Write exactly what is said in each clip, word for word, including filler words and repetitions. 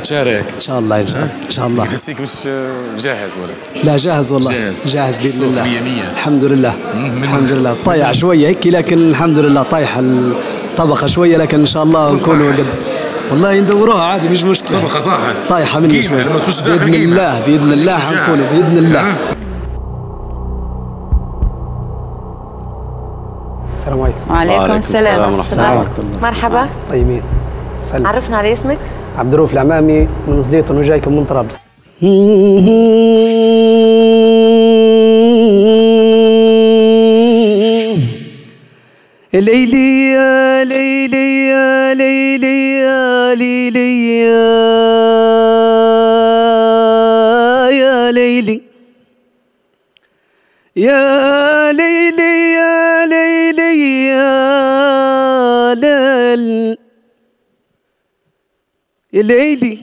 تشارك ان شاء الله ان شاء الله ان شاء الله. نحسيك مش جاهز ولا؟ لا جاهز والله. جاهز, جاهز باذن الله. مية مية. الحمد لله الحمد لله. طايع شويه هيك لكن الحمد لله طايح الطبقه شويه لكن ان شاء الله نكونوا قد. والله ندوروها عادي مش مشكله. طبقه طاحت طايحه مني شويه لما تخش داخل باذن الله باذن الله حنكونوا باذن الله. السلام عليكم. وعليكم السلام ورحمة الله. مرحبا. طيبين. سلام. عرفنا على اسمك؟ عبد الرؤوف العمامي من زديتون وجايكم من طرابلس. ليلي يا ليلي يا ليلي يا ليلي يا ليلي يا ليلي يا ليلي يا ليل يا ليلي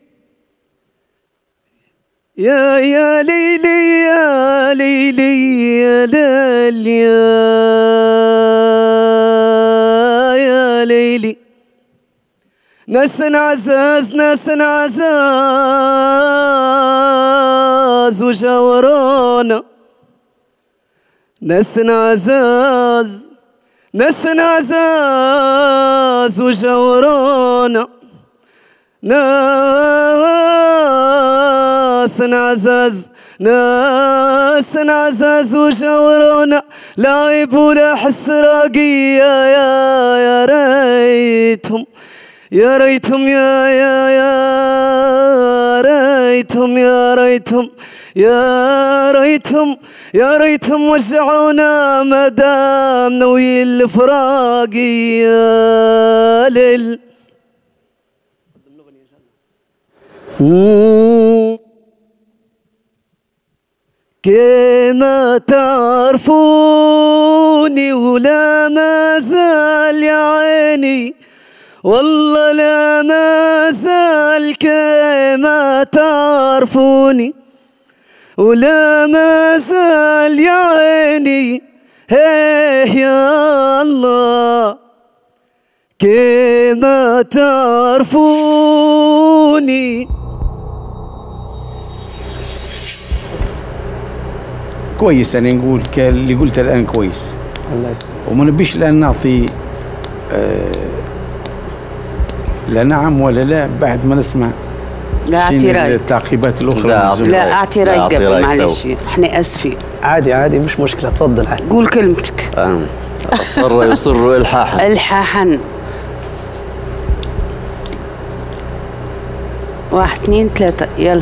يا يا ليلي يا ليلي يا ليل يا ليلي. ناس عزاز ناس عزاز وجاورونا ناس عزاز ناس عزاز وجاورونا ناس عزاز ناس عزاز وجاورونا لاعب ولا حس راقية يا يا ريتهم يا ريتهم يا يا يا ريتهم يا ريتهم يا ريتهم يا ريتهم وجعونا ما دام ناوي الفراق يا ليل. كما تعرفوني ولا ما زال يا عيني والله لا ما زال كما تعرفوني ولا ما زال يا عيني هيه يا الله كما تعرفوني. كويس أنا نقول اللي قلته الآن كويس. الله يسلمك. وما نبيش الآن نعطي آه لا نعم ولا لا بعد ما نسمع لا اعطي راي التعقيبات الأخرى. لا, لا اعطي راي قبل معلش احنا اسفين. عادي عادي مش مشكلة تفضل عادي. قول كلمتك. أصر يصر إلحاحا. إلحاحا. واحد اثنين ثلاثة يلا.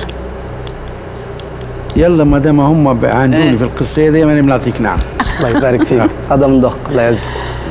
يلا ما دام هم عندوني ايه؟ في القصه هذه ماني بنعطيك نعم. الله يبارك فيك. هذا من دق الله يعزك.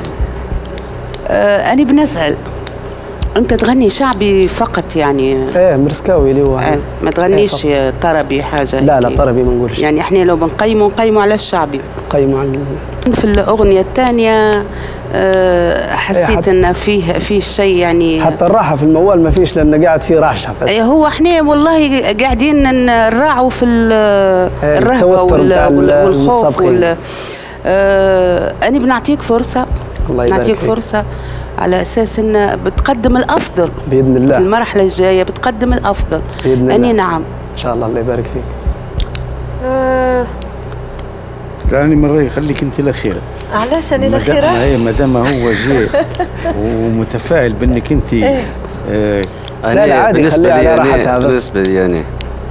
آه انا بنسال انت تغني شعبي فقط يعني؟ ايه مرسكاوي اللي هو آه ما تغنيش ايه طربي حاجه؟ لا لا طربي ما نقولش. يعني احنا لو بنقيموا نقيموا على الشعبي. نقيموا على في الاغنيه الثانيه آه حسيت ايه ان فيه فيه شيء يعني حتى الراحه في الموال ما فيش لان قاعد فيه رعشه. ايه هو احنا والله قاعدين نراعوا في الرهبه والخوف وال آه انا بنعطيك فرصه. الله يبارك نعطيك فيك. فرصه على اساس ان بتقدم الافضل باذن الله. في المرحله الجايه بتقدم الافضل باذن الله. اني نعم ان شاء الله. الله يبارك فيك. أه لا أنا من رأيي خليك أنت الأخيرة. علاش أنا الأخيرة؟ اي ما دام هو جاء ومتفائل بأنك أنت ايه. آه لا لا عادي خليها على راحتها بس. بالنسبة لي يعني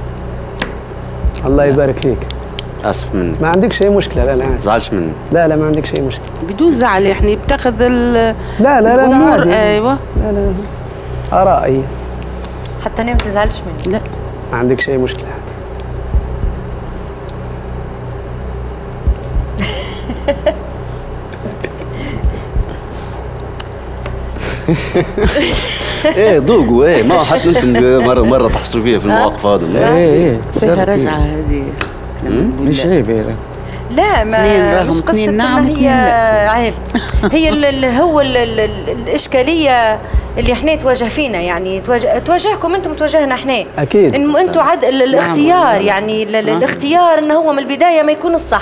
الله يبارك فيك. اسف منك. ما عندك شيء مشكله. لا لا ما تزعلش مني. لا لا ما عندك شيء مشكله. بدون زعل يعني بتاخذ ال لا لا لا, لا عادي. ايوه لا لا ارائي. حتى انا ما تزعلش مني. لا ما عندك شيء مشكله عادي. ايه ذوقوا ايه ما حتى انتم مره مره تحصلوا فيها في المواقف هذه. ايه ايه فيها رجعه هذه. مش عيب هي. لا ما مش قصة نعم هي عيب. هي ال هو ال ال الإشكالية اللي احنا تواجه فينا يعني تواجه تواجهكم انتم تواجهنا احنا. اكيد. انتم انتم عد الاختيار يعني الاختيار انه هو من البداية ما يكون الصح.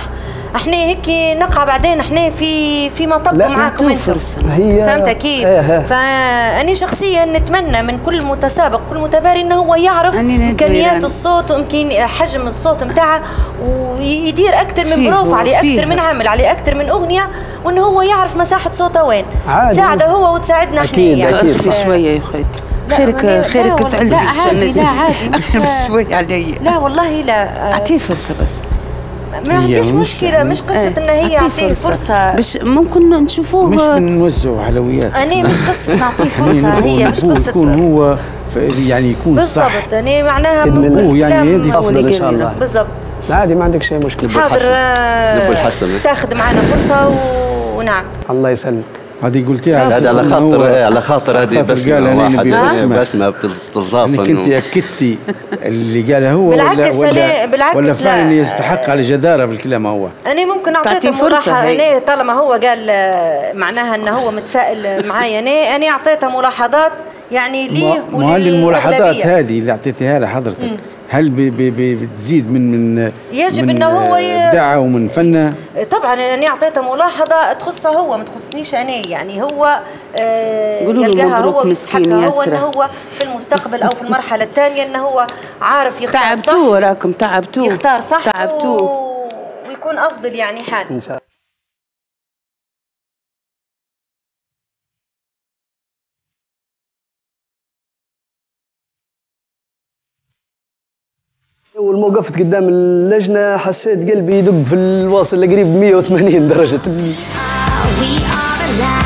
احنا هيك نقع بعدين احنا في في مطب معاكم انتم. هي فهمت كيف؟ اه فاني شخصيا نتمنى من كل متسابق كل متباري انه هو يعرف امكانيات الصوت وامكان حجم الصوت نتاعه ويدير اكثر من بروف عليه اكثر من عمل عليه اكثر من اغنيه وانه هو يعرف مساحه صوته وين. تساعده هو وتساعدنا احنا. اكيد يعني اكيد صح شويه يا خيتي. خيرك خيرك تعلمي. لا عادي لا عادي شوي علي. لا والله لا اعطيه فرصه بس. ما عنديش مشكلة، مش قصة اه ان هي اعطيه فرصة باش ممكن نشوفوه. مش بنوزعوا حلويات. انا مش قصة نعطيه فرصة، هي مش قصة يكون هو يعني يكون صح بالضبط. يعني معناها هو يعني هذه افضل ان شاء الله. بالضبط عادي ما عندك شيء مشكلة. حاضر تاخذ معنا فرصة ونعم. الله يسلمك. هذه قلتيها هذا على خاطر ايه على خاطر هذه بسمة واحد بسمة بتضاف. انك انت اكدتي اللي قالها هو بالعكس ولا ولا, بالعكس ولا فعلا يستحق على جدارة بالكلام هو. انا ممكن اعطيته ملاحظة. انا طالما هو قال معناها انه هو متفائل معايا انا انا اعطيته ملاحظات يعني ليه وللأغلبية. الملاحظات هذه اللي اعطيتيها لحضرتك هل بي بي بتزيد من من يجب من انه هو ابداعه ومن فنه؟ طبعا انا اعطيته ملاحظه تخصه هو ما تخصنيش انا. يعني هو آه يلقاها هو مسكين هو انه هو في المستقبل او في المرحله الثانيه انه هو عارف يختار صح. تعبتوه راكم تعبتوه يختار صح تعبتوه و... ويكون افضل يعني حال ان شاء الله. أول ما وقفت قدام اللجنة حسيت قلبي يدق في الواصل لقريب مية وثمانين درجة.